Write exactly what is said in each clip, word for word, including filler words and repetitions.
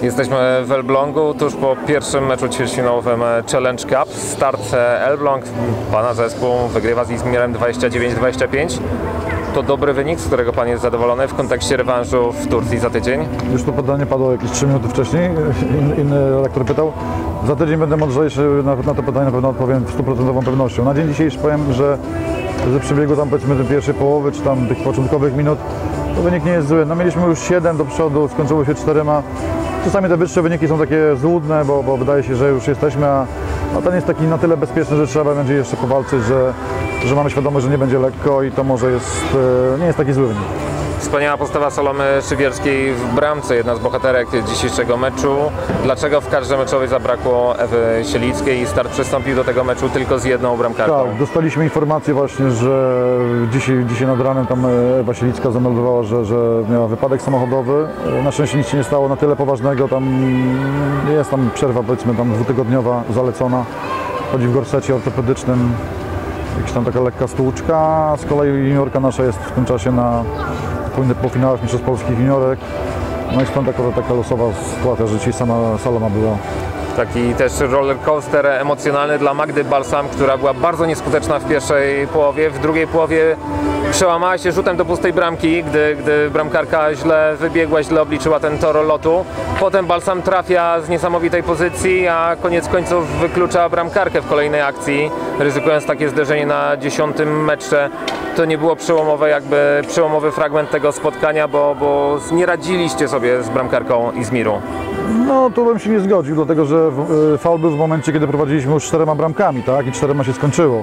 Jesteśmy w Elblągu, tuż po pierwszym meczu ćwierćfinałowym Challenge Cup. Start Elbląg, pana zespół wygrywa z Izmirem dwadzieścia dziewięć dwadzieścia pięć. To dobry wynik, z którego pan jest zadowolony w kontekście rewanżu w Turcji za tydzień? Już to pytanie padło jakieś trzy minuty wcześniej. In, inny redaktor pytał. Za tydzień będę mądrzejszy, na, na to pytanie na pewno odpowiem stuprocentową pewnością. Na dzień dzisiejszy powiem, że że przebiegu tam powiedzmy tej pierwszej połowy, czy tam tych początkowych minut, to wynik nie jest zły. No mieliśmy już siedem do przodu, skończyło się czterema. Czasami te wyższe wyniki są takie złudne, bo, bo wydaje się, że już jesteśmy, a, a ten jest taki na tyle bezpieczny, że trzeba będzie jeszcze powalczyć, że, że mamy świadomość, że nie będzie lekko i to może jest, nie jest taki zły wynik. Wspaniała postawa Salomy Szywierskiej w bramce, jedna z bohaterek dzisiejszego meczu. Dlaczego w kadrze meczowej zabrakło Ewy Sielickiej i Start przystąpił do tego meczu tylko z jedną bramkarką? Tak, dostaliśmy informację właśnie, że dzisiaj, dzisiaj nad ranem tam Ewa Sielicka zameldowała, że, że miała wypadek samochodowy. Na szczęście nic się nie stało na tyle poważnego, tam jest tam przerwa powiedzmy tam dwutygodniowa zalecona. Chodzi w gorsecie ortopedycznym. Jakaś tam taka lekka stłuczka, z kolei juniorka nasza jest w tym czasie na po finałach Mistrzostw Polskich juniorek. No i stąd taka, taka losowa sytuacja, że dzisiaj sama Saloma była. Taki też rollercoaster emocjonalny dla Magdy Balsam, która była bardzo nieskuteczna w pierwszej połowie. W drugiej połowie przełamała się rzutem do pustej bramki, gdy, gdy bramkarka źle wybiegła, źle obliczyła ten tor lotu. Potem Balsam trafia z niesamowitej pozycji, a koniec końców wyklucza bramkarkę w kolejnej akcji, ryzykując takie zderzenie na dziesiątym metrze. To nie było przełomowe, jakby przełomowy fragment tego spotkania, bo, bo nie radziliście sobie z bramkarką Izmiru. No, tu bym się nie zgodził, dlatego że faul był w momencie, kiedy prowadziliśmy już czterema bramkami, tak? I czterema się skończyło.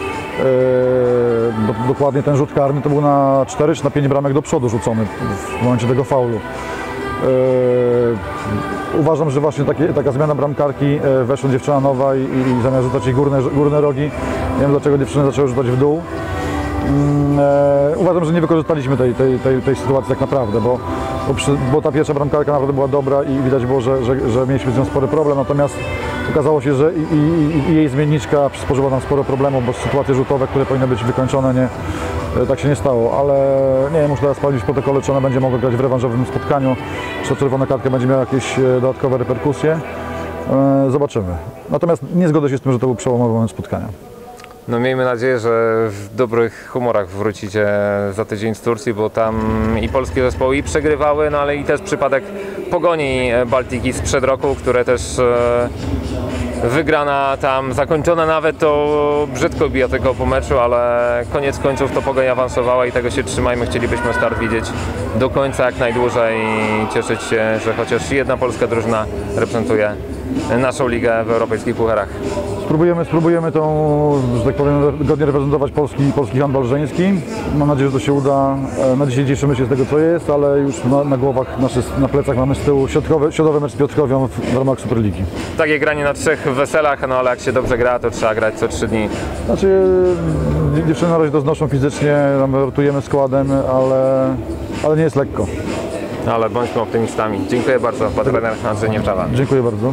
Eee, dokładnie ten rzut karny to był na cztery czy na pięć bramek do przodu rzucony w momencie tego faulu. Eee, uważam, że właśnie takie, taka zmiana bramkarki, e, weszła dziewczyna nowa i, i zamiast rzucać jej górne, górne rogi, nie wiem dlaczego dziewczyny zaczęły rzucać w dół. Eee, uważam, że nie wykorzystaliśmy tej, tej, tej, tej sytuacji tak naprawdę, bo, bo, przy, bo ta pierwsza bramkarka naprawdę była dobra i widać było, że, że, że mieliśmy z nią spory problem, natomiast okazało się, że i, i, i jej zmienniczka przysporzyła nam sporo problemów, bo sytuacje rzutowe, które powinny być wykończone, nie, tak się nie stało, ale nie wiem, muszę teraz sprawdzić w protokole, czy ona będzie mogła grać w rewanżowym spotkaniu, czy czerwona kartka będzie miała jakieś dodatkowe reperkusje. Eee, zobaczymy. Natomiast nie zgodzę się z tym, że to był przełomowy moment spotkania. No miejmy nadzieję, że w dobrych humorach wrócicie za tydzień z Turcji, bo tam i polskie zespoły i przegrywały, no ale i też przypadek Pogoni Baltiki sprzed roku, które też e, wygrana tam, zakończona nawet to brzydko bija tylko po meczu, ale koniec końców to Pogoń awansowała i tego się trzymajmy. Chcielibyśmy Start widzieć do końca jak najdłużej i cieszyć się, że chociaż jedna polska drużyna reprezentuje naszą ligę w europejskich pucharach. Spróbujemy, spróbujemy tą, że tak powiem, godnie reprezentować polski, polski handbal żeński. Mam nadzieję, że to się uda. Na dzisiaj cieszymy się z tego, co jest, ale już na, na głowach, naszy, na plecach mamy z tyłu środkowy, środowy mecz z Piotrkowią w ramach Superligi. Takie granie na trzech weselach, no ale jak się dobrze gra, to trzeba grać co trzy dni. Znaczy, dziewczyny na razie to znoszą fizycznie, rotujemy składem, ale, ale nie jest lekko. Ale bądźmy optymistami. Dziękuję bardzo, pan trener Andrzej Niewczawa. Dziękuję bardzo.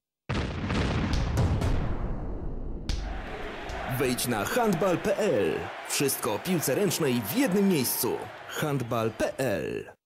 Wejdź na handbal kropka p l. Wszystko o piłce ręcznej w jednym miejscu. handbal kropka p l